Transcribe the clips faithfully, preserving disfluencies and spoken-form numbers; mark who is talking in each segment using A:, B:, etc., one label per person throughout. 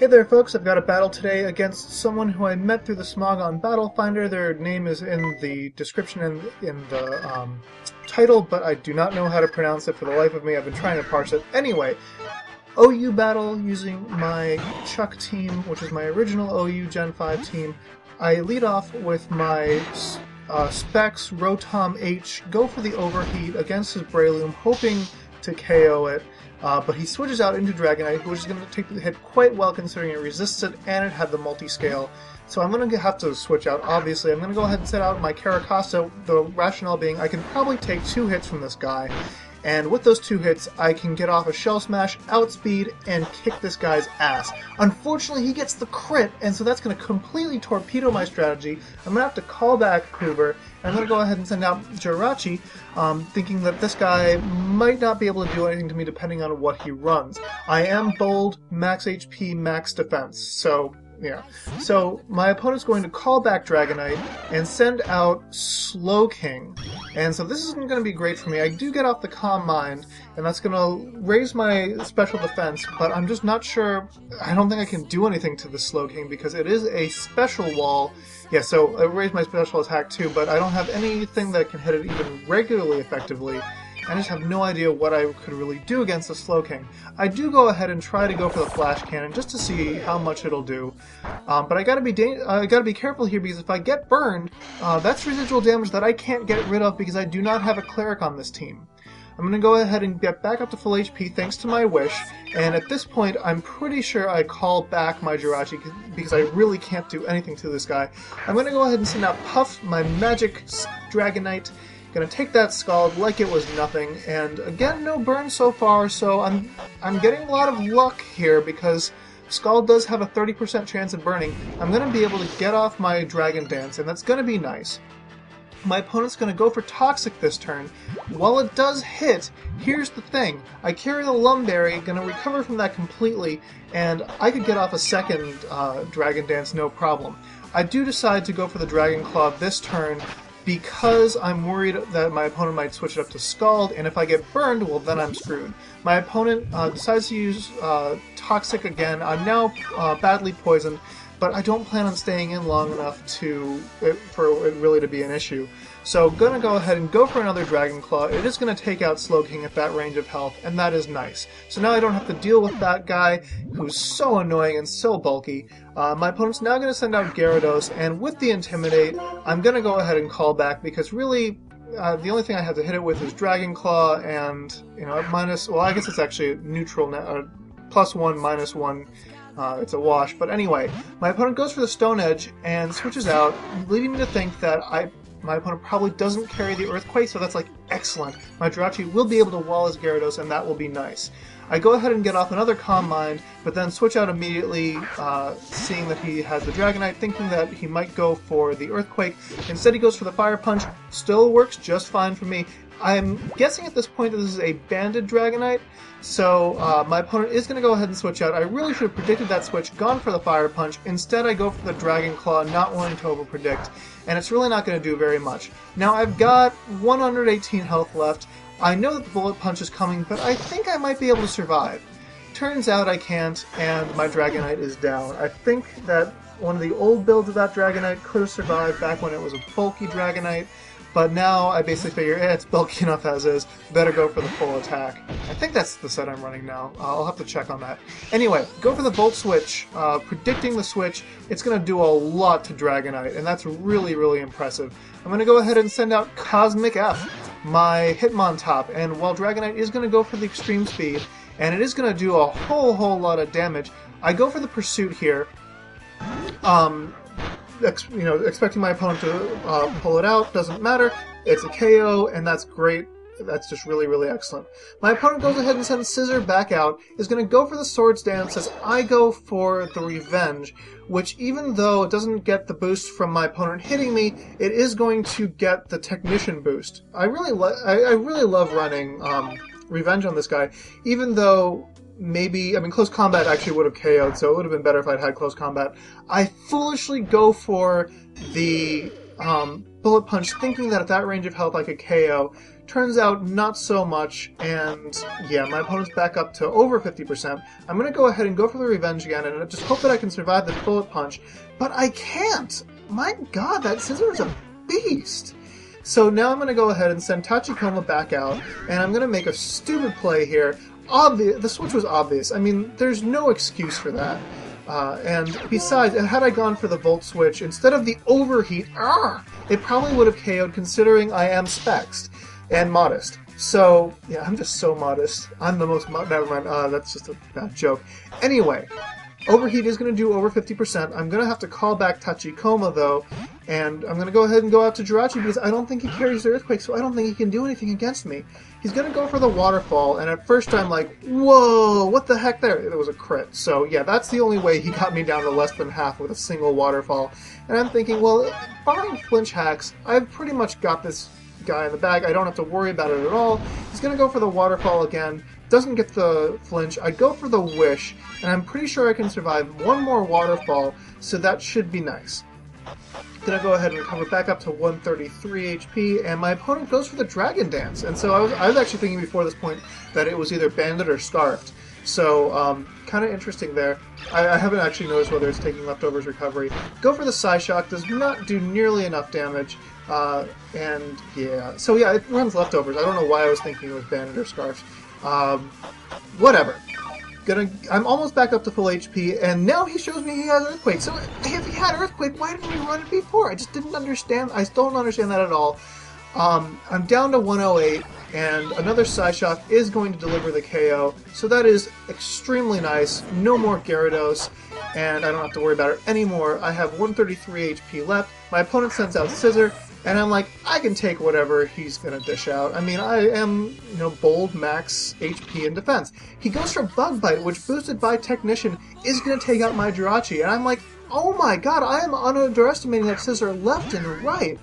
A: Hey there folks, I've got a battle today against someone who I met through the Smog on Battle Finder. Their name is in the description and in the um, title, but I do not know how to pronounce it for the life of me. I've been trying to parse it. Anyway, O U battle using my Chuck team, which is my original O U Gen five team. I lead off with my uh, Specs, Rotom H, go for the overheat against his Breloom, hoping to K O it. Uh, but he switches out into Dragonite, which is going to take the hit quite well considering it resists it and it had the multi-scale. So I'm going to have to switch out, obviously. I'm going to go ahead and set out my Carracosta, the rationale being I can probably take two hits from this guy. And with those two hits, I can get off a Shell Smash, outspeed, and kick this guy's ass. Unfortunately, he gets the crit, and so that's going to completely torpedo my strategy. I'm going to have to call back Hoover, and I'm going to go ahead and send out Jirachi, um, thinking that this guy might not be able to do anything to me depending on what he runs. I am bold, max H P, max defense, so... yeah. So my opponent's going to call back Dragonite and send out Slowking. And so this isn't going to be great for me. I do get off the Calm Mind, and that's going to raise my special defense, but I'm just not sure. I don't think I can do anything to the Slowking because it is a special wall. Yeah, so it raised my special attack too, but I don't have anything that can hit it even regularly effectively. I just have no idea what I could really do against the Slowking. I do go ahead and try to go for the Flash Cannon just to see how much it'll do, um, but I gotta be da I gotta be careful here because if I get burned, uh, that's residual damage that I can't get rid of because I do not have a Cleric on this team. I'm gonna go ahead and get back up to full H P thanks to my Wish, and at this point I'm pretty sure I call back my Jirachi because I really can't do anything to this guy. I'm gonna go ahead and send out Puff, my magic Dragonite. Gonna take that Scald like it was nothing, and again, no burn so far, so I'm I'm getting a lot of luck here because Scald does have a thirty percent chance of burning. I'm gonna be able to get off my Dragon Dance, and that's gonna be nice. My opponent's gonna go for Toxic this turn. While it does hit, here's the thing. I carry the Lumberry, gonna recover from that completely, and I could get off a second uh, Dragon Dance no problem. I do decide to go for the Dragon Claw this turn, because I'm worried that my opponent might switch it up to Scald, and if I get burned, well then I'm screwed. My opponent uh, decides to use uh, Toxic again. I'm now uh, badly poisoned, but I don't plan on staying in long enough to it, for it really to be an issue. So gonna go ahead and go for another Dragon Claw. It is gonna take out Slowking at that range of health, and that is nice. So now I don't have to deal with that guy who's so annoying and so bulky. Uh, my opponent's now gonna send out Gyarados, and with the Intimidate, I'm gonna go ahead and call back because really uh, the only thing I have to hit it with is Dragon Claw, and you know minus. Well, I guess it's actually neutral, uh, plus one, minus one. Uh, it's a wash. But anyway, my opponent goes for the Stone Edge and switches out, leading me to think that I. My opponent probably doesn't carry the Earthquake, so that's like excellent. My Jirachi will be able to wall his Gyarados, and that will be nice. I go ahead and get off another Calm Mind, but then switch out immediately, uh, seeing that he has the Dragonite, thinking that he might go for the Earthquake. Instead he goes for the Fire Punch, still works just fine for me. I'm guessing at this point that this is a Banded Dragonite, so uh, my opponent is going to go ahead and switch out. I really should have predicted that switch, gone for the Fire Punch. Instead I go for the Dragon Claw, not wanting to overpredict, and it's really not going to do very much. Now I've got one hundred eighteen health left. I know that the Bullet Punch is coming, but I think I might be able to survive. Turns out I can't, and my Dragonite is down. I think that one of the old builds of that Dragonite could have survived back when it was a bulky Dragonite, but now I basically figure, eh, it's bulky enough as is, better go for the full attack. I think that's the set I'm running now. Uh, I'll have to check on that. Anyway, go for the Volt Switch. Uh, predicting the switch, it's going to do a lot to Dragonite, and that's really, really impressive. I'm going to go ahead and send out Cosmic F, my Hitmontop, and while Dragonite is going to go for the Extreme Speed, and it is going to do a whole, whole lot of damage, I go for the Pursuit here. Um... Ex you know, expecting my opponent to uh, pull it out, doesn't matter. It's a K O, and that's great. That's just really, really excellent. My opponent goes ahead and sends Scissor back out, is going to go for the Swords Dance as I go for the Revenge, which even though it doesn't get the boost from my opponent hitting me, it is going to get the Technician boost. I really, I, I really love running um, Revenge on this guy, even though maybe, I mean, Close Combat actually would have K O'd, so it would have been better if I'd had Close Combat. I foolishly go for the um, Bullet Punch, thinking that at that range of health I could K O. Turns out not so much, and yeah, my opponent's back up to over fifty percent. I'm going to go ahead and go for the revenge again and just hope that I can survive this bullet punch, but I can't! My god, that scissor is a beast! So now I'm going to go ahead and send Tachikoma back out, and I'm going to make a stupid play here. Obvious, the switch was obvious. I mean, there's no excuse for that. Uh, and besides, had I gone for the Volt Switch instead of the Overheat, argh, it probably would have K O'd considering I am Spexed and modest. So, yeah, I'm just so modest. I'm the most mo- never mind, uh, that's just a bad joke. Anyway, Overheat is going to do over fifty percent. I'm going to have to call back Tachikoma, though, and I'm going to go ahead and go out to Jirachi because I don't think he carries the Earthquake, so I don't think he can do anything against me. He's going to go for the Waterfall, and at first I'm like, whoa, what the heck there? It was a crit. So, yeah, that's the only way he got me down to less than half with a single Waterfall. And I'm thinking, well, barring flinch hacks, I've pretty much got this guy in the bag. I don't have to worry about it at all. He's going to go for the Waterfall again. Doesn't get the flinch. I go for the Wish, and I'm pretty sure I can survive one more Waterfall, so that should be nice. Then I go ahead and recover back up to one thirty-three H P, and my opponent goes for the Dragon Dance. And so I was, I was actually thinking before this point that it was either Banded or Scarfed. So, um, kind of interesting there. I, I haven't actually noticed whether it's taking Leftovers recovery. Go for the Psyshock, does not do nearly enough damage. Uh, and yeah, so yeah, it runs Leftovers. I don't know why I was thinking it was Banded or Scarfed. Um, whatever. Gonna, I'm almost back up to full H P, and now he shows me he has Earthquake. So if he had Earthquake, why didn't he run it before? I just didn't understand. I still don't understand that at all. Um, I'm down to one oh eight, and another Psyshock is going to deliver the K O, so that is extremely nice. No more Gyarados, and I don't have to worry about it anymore. I have one thirty-three H P left. My opponent sends out Scissor, and I'm like, I can take whatever he's going to dish out. I mean, I am, you know, bold max H P in defense. He goes for Bug Bite, which boosted by Technician is going to take out my Jirachi, and I'm like, oh my god, I am underestimating that Scissor left and right.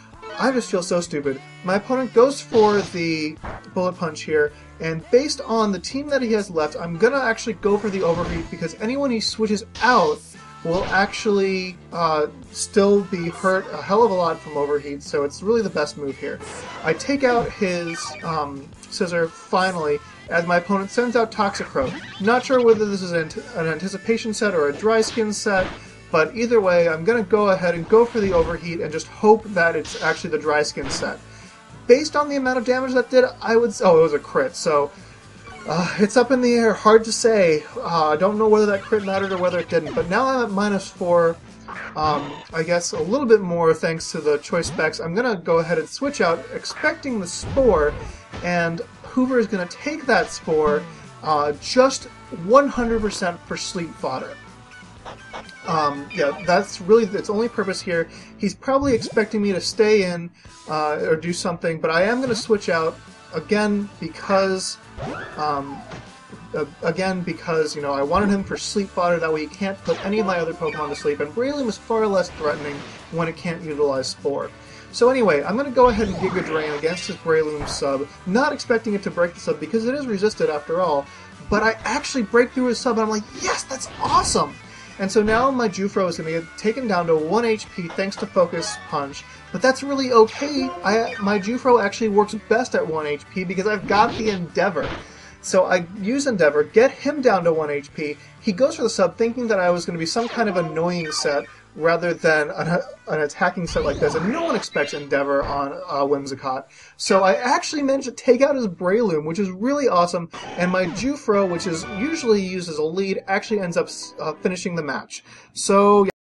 A: I just feel so stupid. My opponent goes for the Bullet Punch here, and based on the team that he has left, I'm going to actually go for the Overheat, because anyone he switches out will actually uh, still be hurt a hell of a lot from Overheat, so it's really the best move here. I take out his um, Scissor, finally, as my opponent sends out Toxicroak. Not sure whether this is an, an Anticipation set or a Dry Skin set, but either way, I'm going to go ahead and go for the Overheat and just hope that it's actually the Dry Skin set. Based on the amount of damage that did, I would... Oh, it was a crit, so... Uh, it's up in the air, hard to say. Uh, I don't know whether that crit mattered or whether it didn't, but now I'm at minus four. Um, I guess a little bit more thanks to the choice specs. I'm going to go ahead and switch out, expecting the Spore, and Hoover is going to take that Spore uh, just one hundred percent for Sleep Fodder. Um, yeah, that's really its only purpose here. He's probably expecting me to stay in uh, or do something, but I am going to switch out again because, um, uh, again because you know I wanted him for Sleep Fodder. That way he can't put any of my other Pokemon to sleep, and Breloom is far less threatening when it can't utilize Spore. So anyway, I'm going to go ahead and Giga Drain against his Breloom sub, not expecting it to break the sub because it is resisted after all. But I actually break through his sub, and I'm like, yes, that's awesome! And so now my Jufro is going to get taken down to one H P thanks to Focus Punch. But that's really okay. I, my Jufro actually works best at one H P because I've got the Endeavor. So I use Endeavor, get him down to one H P. He goes for the sub thinking that I was going to be some kind of annoying set rather than an, an attacking set like this. And no one expects Endeavor on uh, Whimsicott. So I actually managed to take out his Breloom, which is really awesome. And my Jufro, which is usually used as a lead, actually ends up uh, finishing the match. So...